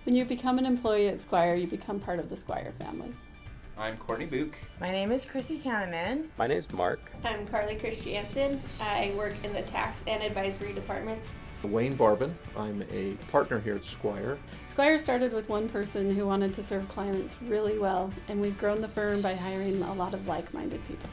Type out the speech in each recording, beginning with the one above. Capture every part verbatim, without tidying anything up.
When you become an employee at Squire, you become part of the Squire family. I'm Courtney Book. My name is Chrissy Kahneman. My name is Mark. I'm Carly Christiansen. I work in the tax and advisory departments. Wayne Barbin. I'm a partner here at Squire. Squire started with one person who wanted to serve clients really well, and we've grown the firm by hiring a lot of like-minded people.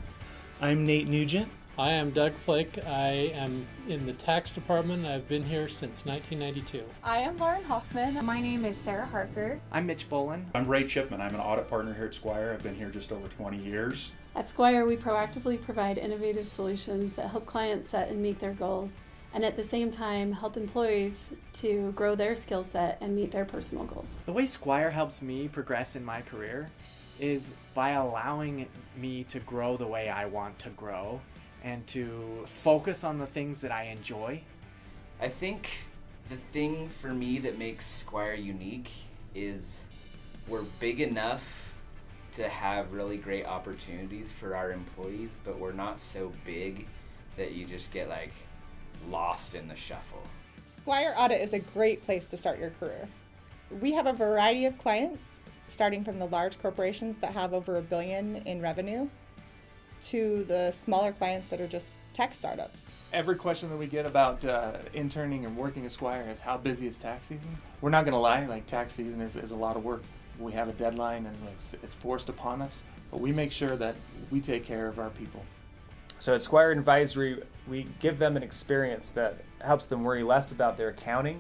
I'm Nate Nugent. I am Doug Flake. I am in the tax department. I've been here since nineteen ninety-two. I am Lauren Hoffman. My name is Sarah Harker. I'm Mitch Bolin. I'm Ray Chipman. I'm an audit partner here at Squire. I've been here just over twenty years. At Squire, we proactively provide innovative solutions that help clients set and meet their goals, and at the same time help employees to grow their skill set and meet their personal goals. The way Squire helps me progress in my career is by allowing me to grow the way I want to grow and to focus on the things that I enjoy. I think the thing for me that makes Squire unique is we're big enough to have really great opportunities for our employees, but we're not so big that you just get like lost in the shuffle. Squire Audit is a great place to start your career. We have a variety of clients, starting from the large corporations that have over a billion in revenue to the smaller clients that are just tech startups. Every question that we get about uh, interning and working at Squire is how busy is tax season? We're not going to lie, like tax season is, is a lot of work. We have a deadline and it's, it's forced upon us, but we make sure that we take care of our people. So at Squire Advisory, we give them an experience that helps them worry less about their accounting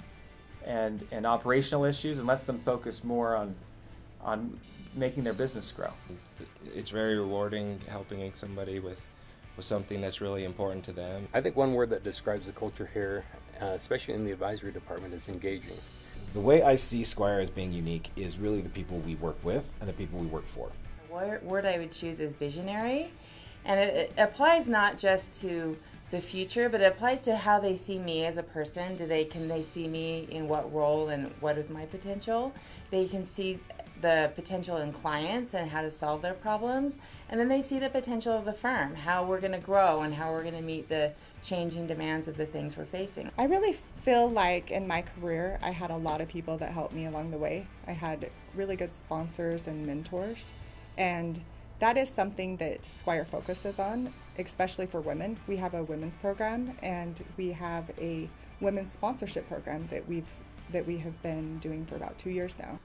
and, and operational issues and lets them focus more on, on making their business grow. It's very rewarding helping somebody with, with something that's really important to them. I think one word that describes the culture here, uh, especially in the advisory department, is engaging. The way I see Squire as being unique is really the people we work with and the people we work for. The word I would choose is visionary. And it, it applies not just to the future, but it applies to how they see me as a person. Do they can they see me in what role and what is my potential? They can see the potential in clients and how to solve their problems. And then they see the potential of the firm, how we're going to grow and how we're going to meet the changing demands of the things we're facing. I really feel like in my career, I had a lot of people that helped me along the way. I had really good sponsors and mentors. And that is something that Squire focuses on, especially for women. We have a women's program and we have a women's sponsorship program that we've that we have been doing for about two years now.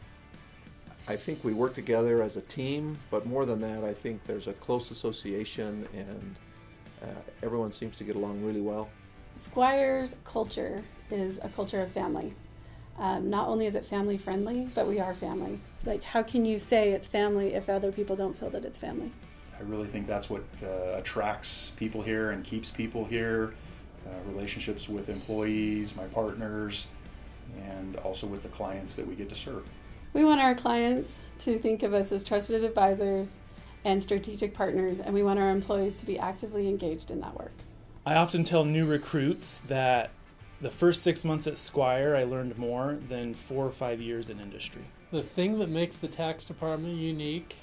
I think we work together as a team, but more than that, I think there's a close association and uh, everyone seems to get along really well. Squire's culture is a culture of family. Um, not only is it family friendly, but we are family. Like, how can you say it's family if other people don't feel that it's family? I really think that's what uh, attracts people here and keeps people here. Uh, relationships with employees, my partners, and also with the clients that we get to serve. We want our clients to think of us as trusted advisors and strategic partners, and we want our employees to be actively engaged in that work. I often tell new recruits that the first six months at Squire, I learned more than four or five years in industry. The thing that makes the tax department unique,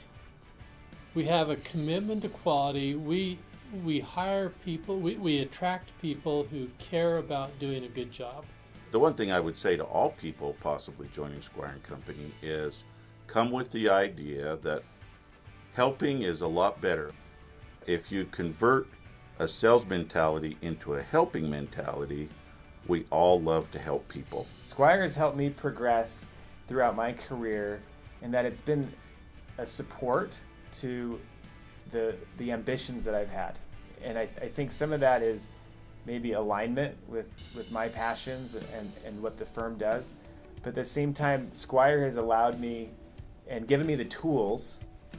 we have a commitment to quality. We we hire people, we, we attract people who care about doing a good job. The one thing I would say to all people possibly joining Squire and Company is come with the idea that helping is a lot better. If you convert a sales mentality into a helping mentality, we all love to help people. Squire has helped me progress throughout my career in that it's been a support to the the ambitions that I've had. And I, I think some of that is maybe alignment with, with my passions and, and, and what the firm does. But at the same time, Squire has allowed me and given me the tools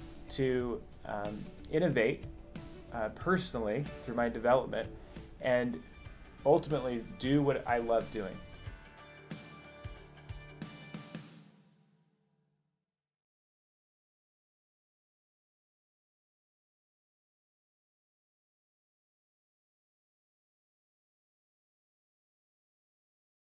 to um, innovate uh, personally through my development and ultimately do what I love doing.